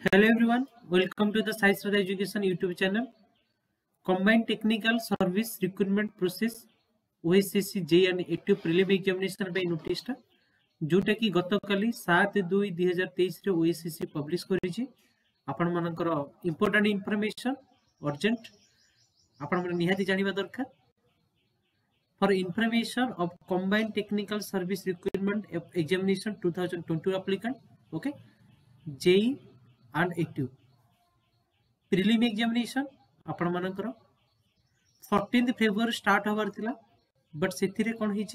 Hello everyone, welcome to the Sai Shraddha Education YouTube channel. Combined Technical Service Recruitment Process OSCC JEE and ATU Prelim Examination by notice टा जोटा कि गतकाली 7/2/2023 रे OSCC publish करिछि आपण मानकर important information urgent आपण मन निहाती जानिबा दरकार for information of Combined Technical Service Recruitment Examination 2022 applicant okay JEE and ATU prelim examination आपण मानकर 14th February स्टार्ट होबार थिला बट सेथिरे कोन हिची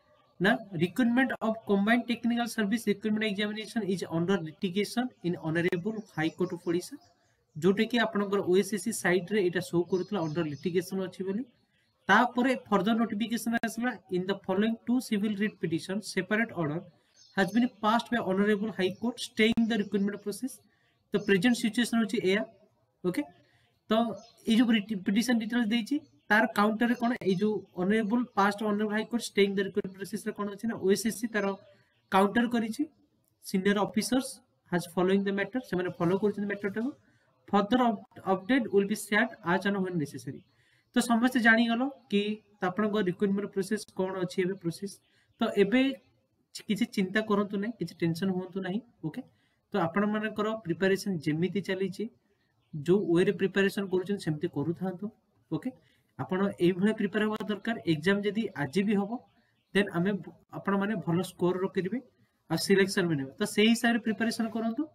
ना recruitment of Combined Technical Service Recruitment Examination is under litigation in Honorable High Court of Odisha Jote कि आपनकर OSCC site रे एटा show करथला under litigation अछि बोली तापरे फर्दर नोटिफिकेशन आसला in the following two civil writ petition separate order has been passed by Honorable High Court staying the recruitment process. तो present situation होची एया ओके तो ए जो पिटिशन डिटेल्स देछि तार काउंटर रे कोन ए जो honourable past honourable High Court staying the recruitment process रे कोन अछि ना ओएसएससी तार काउंटर करिछि senior officers has following the matter से माने फॉलो करछन मैटर टा further update will be shared as and when necessary तो समस्त जानि गलो कि आपन को रिक्रूटमेंट प्रोसेस कोन अछि एबे प्रोसेस तो एबे किसी चिंता करंतु नै किसी टेंशन होंतु नाही ओके तो आपण मानकर प्रिपरेशन जेमिति चली जो वे रे प्रिपरेशन करूछन सेमति करू थांतो ओके आपण एई भले प्रिपेयर होबा दरकार एग्जाम जदी आज भी होबो देन हमें आपण माने भलो स्कोर रो करिवे आ सिलेक्शन में तो सेही हिसाब प्रिपरेशन करंतु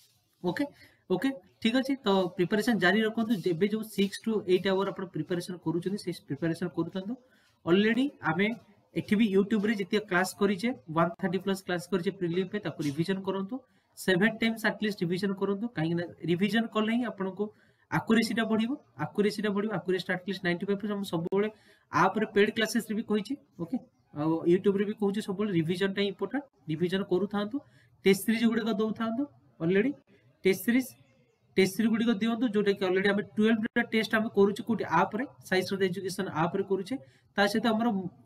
ओके ओके ठीक अछि तो प्रिपरेशन जारी रखंतु जेबे जो 6 to 8 आवर आपण प्रिपरेशन करूछन से प्रिपरेशन करू थांतो ऑलरेडी हमें एठी भी YouTube रे जतिया क्लास करिचे 130 प्लस क्लास करिचे प्रीलिम पे ताको रिवीजन करंतु 7 टाइम्स एटलीस्ट रिवीजन करंतु काहे ना रिवीजन करले ही आपन को एक्यूरेसी टा बढ़िबो एक्यूरेसी एटलीस्ट 95% हम सब बेले आप रे पेड क्लासेस रे भी कहिची ओके आ YouTube रे भी कहूची सब बेले रिवीजन टा इंपोर्टेंट रिवीजन करू थांतु टेस्ट सीरीज गुडे को दउ थांतु ऑलरेडी टेस्ट सीरीज गुडी को दियंतु जोटा कि ऑलरेडी हम 12 टा टेस्ट हम करूची कोटी आप रे साइ श्रद्धा एजुकेशन आप रे करूचे ता सहित हमर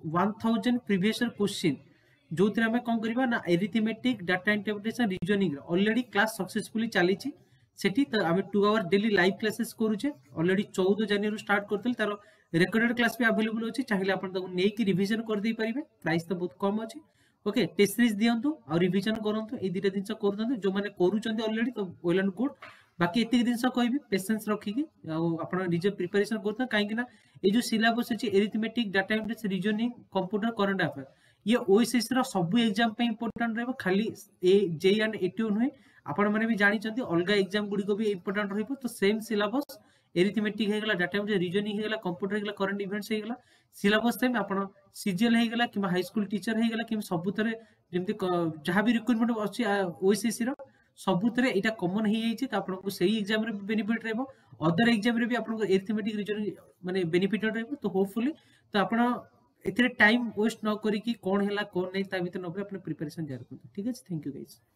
1000 प्रीवियस क्वेश्चन जो थे हमें कौन करबा ना arithmetic data interpretation reasoning already class successfully चली सेठी तो हम 2 आवर डेली लाइव क्लासेस करूचे ऑलरेडी 14 जनवरी स्टार्ट करथल तार रिकॉर्डेड क्लास भी अवेलेबल अछि चाहिले आपण ताको नै कि रिवीजन कर दे परिबे प्राइस तो बहुत कम अछि ओके टेस्ट सीरीज दियंतु और रिवीजन करंतु ए दिटा दिनस करंतु जो माने करूचंती ऑलरेडी तो वेल एंड गुड बाकी एतिक दिनस कहबी पेशेंस रखिकी आपण निजे प्रिपरेशन करता काहे कि ना ए जो सिलेबस अछि arithmetic data interpretation reasoning computer current affair ये ओएसएससी रो सब एग्जाम पे इंपोर्टेंट रहबो खाली ए जेई एंड एटीओ नहे आपण माने भी जानि चंती अलगा एग्जाम गुडी को भी इंपोर्टेंट रहबो तो सेम सिलेबस एरिथमेटिक हे गेला डाटा इंटरप्रिटेशन रीजनिंग हे गेला कंप्यूटर हे गेला करंट इवेंट्स हे गेला सिलेबस सेम आपण सीजीएल हे गेला कि हाई स्कूल टीचर हे गेला कि सबुतरे जेमति जहां भी रिक्रूटमेंट अछि ओएसएससी रो सबुतरे एटा कॉमन हे जाइछि त आपन को सही एग्जाम रे बेनिफिट रहबो अदर एग्जाम रे भी आपन को एरिथमेटिक रीजनिंग माने बेनिफिट रहबो तो होपफुली तो आपन एथरे टाइम वेस्ट न करी कि कोन हैला कोन नै ता भीतर न अपने प्रिपरेशन जारी करते ठीक है थैंक यू गाइस।